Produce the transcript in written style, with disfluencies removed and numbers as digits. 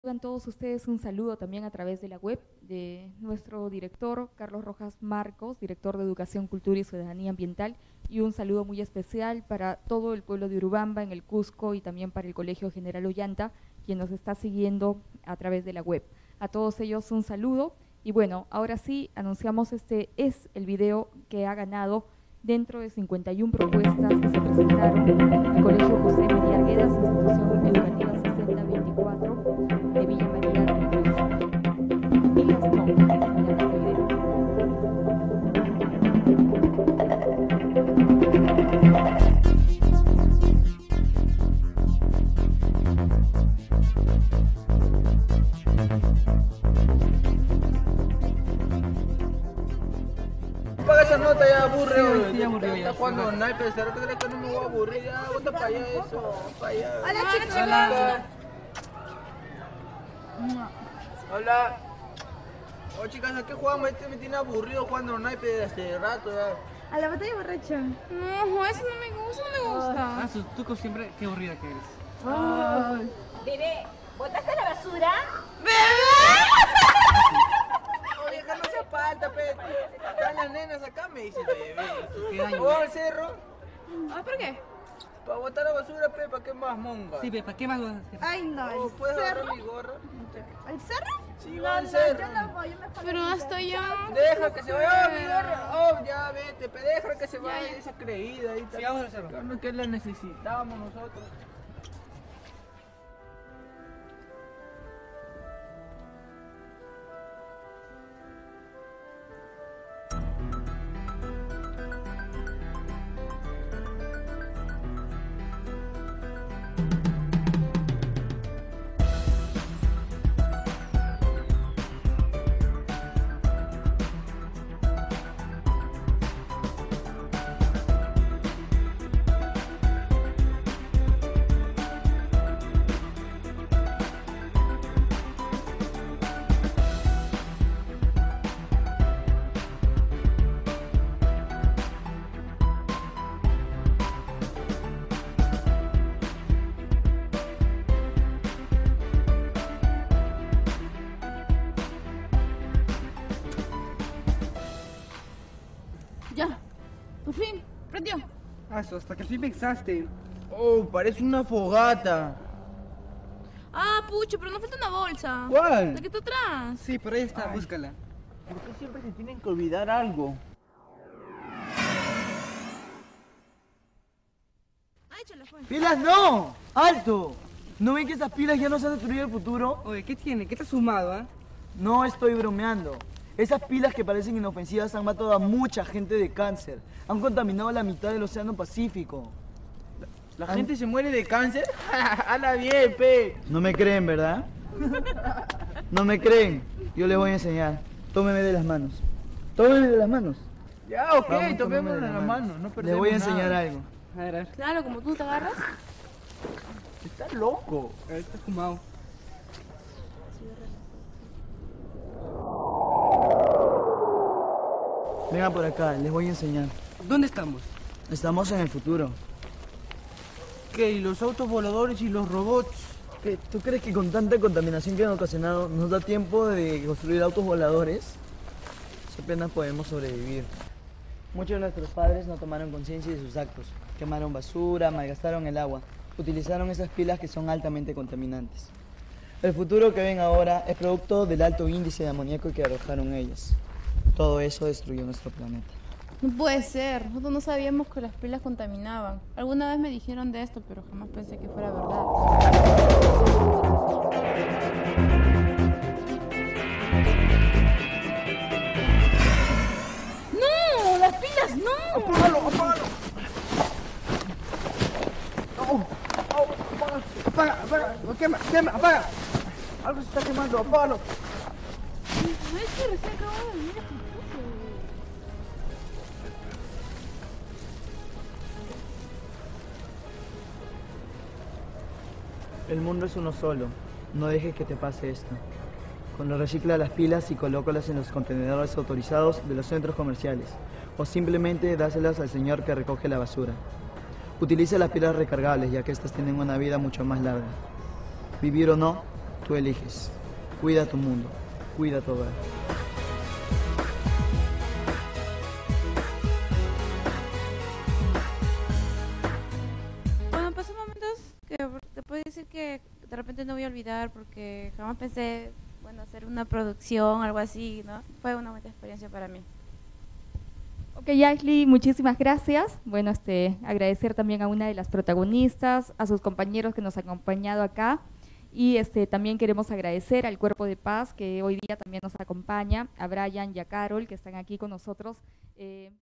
Tengan todos ustedes un saludo también a través de la web de nuestro director Carlos Rojas Marcos, director de Educación, Cultura y Ciudadanía Ambiental, y un saludo muy especial para todo el pueblo de Urubamba en el Cusco y también para el Colegio General Ollanta, quien nos está siguiendo a través de la web. A todos ellos un saludo y bueno, ahora sí anunciamos este es el video que ha ganado dentro de 51 propuestas que se presentaron en el Colegio José María Arguedas, institución educativa 6024 de Villa María del Cusco. Y las no, ya este video. Paga esa nota, ya aburre. Sí, estoy aburrido ya. Está jugando naipes, ¿será que crees que no me voy a aburrir? Ya, bota para allá eso, para allá. Hola, chicos. Hola. Hola. Oh, chicas, ¿a qué jugamos? Este me tiene aburrido jugando naipes desde hace rato ya. A la batalla borracha. No, eso no me gusta, no me gusta. Ah, tú como siempre, qué aburrida que eres. Bebé, ¿botaste la basura? Oye, que no hace falta, pe. Están las nenas acá, me dice bebé. ¿Qué daño? ¿Vamos al cerro? Ah, ¿por qué? Para botar la basura, pe, ¿para qué más monga? Sí, ¿para qué más vas a hacer? Ay, no, Oh, ¿el ¿puedes agarrar cerro? mi gorra? ¿El cerro? Sí, va al cerro. yo no voy, yo mejor Pero me hasta ya. Deja que se vaya, mi gorra. Oh, ya vete, pe, deja que se vaya ya. esa creída ahí. Sí, vamos al cerro. Claro que la necesitamos nosotros. Ya, por fin, prendió. Hasta que al fin pensaste. Oh, parece una fogata. Ah, pucho, pero no falta una bolsa. ¿Cuál? La que está atrás. Sí, por ahí está, búscala. ¿Por qué siempre se tienen que olvidar algo? Ah, échala, pues. ¡Pilas no! ¡Alto! ¿No ven que esas pilas ya nos han destruido el futuro? Oye, ¿qué tiene? ¿Qué te has sumado, ah? No estoy bromeando. Esas pilas que parecen inofensivas han matado a mucha gente de cáncer. Han contaminado la mitad del océano Pacífico. ¿La gente se muere de cáncer? ¡Hala bien, pe! No me creen, ¿verdad? No me creen. Yo les voy a enseñar. Tómeme de las manos. Tómeme de las manos. Ya, ok, Vamos, tomémonos tómeme en la mano. No Les perdemos voy a enseñar nada. algo. A ver. Claro, como tú te agarras. Está loco. A ver, está fumado. Vengan por acá, les voy a enseñar. ¿Dónde estamos? Estamos en el futuro. ¿Qué? ¿Y los autos voladores y los robots? ¿Qué? ¿Tú crees que con tanta contaminación que han ocasionado nos da tiempo de construir autos voladores? Si apenas podemos sobrevivir. Muchos de nuestros padres no tomaron conciencia de sus actos. Quemaron basura, malgastaron el agua. Utilizaron esas pilas que son altamente contaminantes. El futuro que ven ahora es producto del alto índice de amoníaco que arrojaron ellas. Todo eso destruyó nuestro planeta. No puede ser. Nosotros no sabíamos que las pilas contaminaban. Alguna vez me dijeron de esto, pero jamás pensé que fuera verdad. ¡No! ¡Las pilas no! ¡Apágalo, apágalo! ¡Oh! ¡Oh! ¡Apágalo! ¡Apaga, apaga! ¡Quema, quema, apaga! Algo se está quemando, apágalo. No es que recién acabo de venir a Putuco. El mundo es uno solo. No dejes que te pase esto. Cuando recicla las pilas y colócalas en los contenedores autorizados de los centros comerciales. O simplemente dáselas al señor que recoge la basura. Utiliza las pilas recargables, ya que estas tienen una vida mucho más larga. Vivir o no, tú eliges. Cuida tu mundo, cuida tu hogar. Bueno, pasó momentos que te puedo decir que de repente no voy a olvidar porque jamás pensé, bueno, hacer una producción, algo así, ¿no? Fue una buena experiencia para mí. Ok, Ashley, muchísimas gracias. Bueno, agradecer también a una de las protagonistas, a sus compañeros que nos han acompañado acá y también queremos agradecer al Cuerpo de Paz que hoy día también nos acompaña, a Brian y a Carol que están aquí con nosotros.